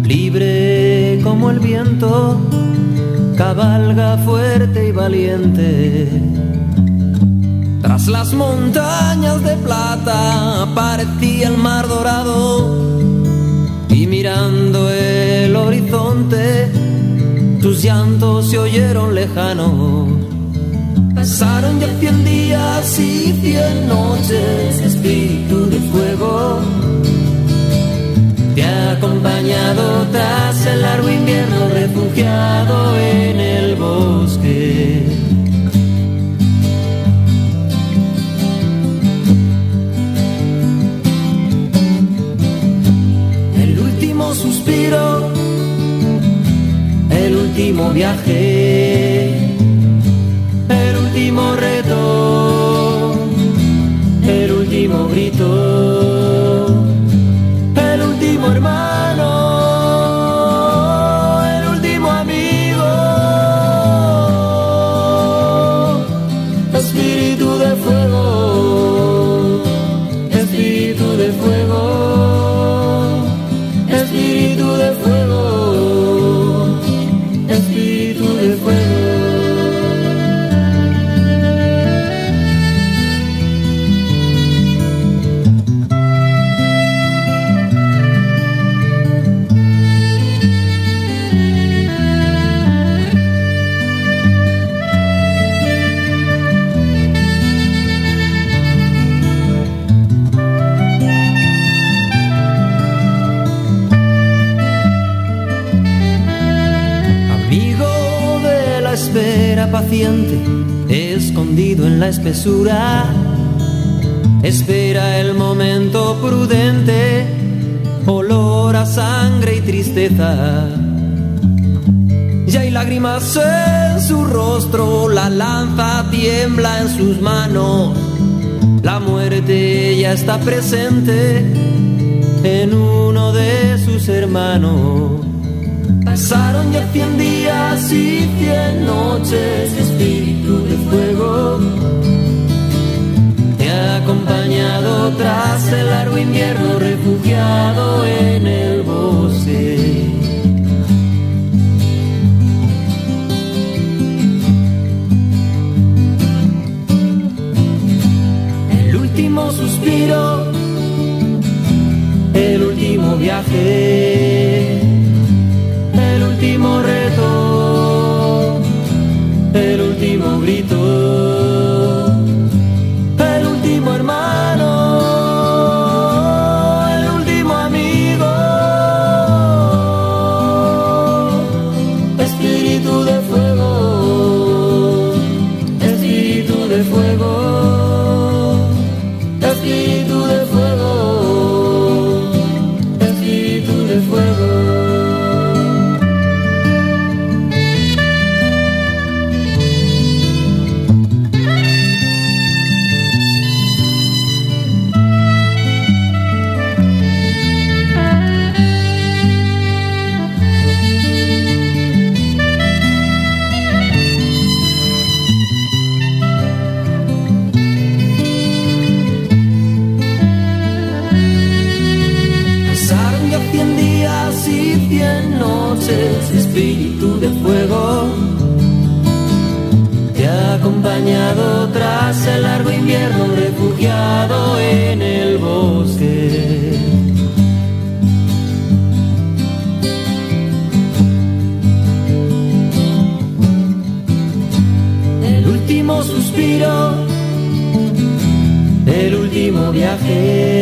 libre como el viento, cabalga fuerte y valiente. Tras las montañas de plata aparecía el mar dorado, y mirando el horizonte tus llantos se oyeron lejanos. Pasaron ya 100 días y 100 noches, espíritu de fuego te ha acompañado tras el largo invierno, refugiado en el bosque. El último suspiro, el último viaje, el último reto, el último grito, el último hermano, el último amigo, espíritu de fuego, espíritu de fuego, espíritu de fuego, espíritu de fuego. Espera paciente, escondido en la espesura, espera el momento prudente, olor a sangre y tristeza. Ya hay lágrimas en su rostro, la lanza tiembla en sus manos, la muerte ya está presente en uno de sus hermanos. Pasaron ya 100 días y 100 noches, espíritu de fuego te ha acompañado tras el largo invierno, refugiado en el bosque. El último suspiro, el último viaje, el último reto, el último grito, el último hermano, el último amigo, espíritu de fuego, espíritu de fuego, espíritu de fuego, espíritu de fuego. Y 100 noches, espíritu de fuego te ha acompañado tras el largo invierno, refugiado en el bosque. El último suspiro, el último viaje,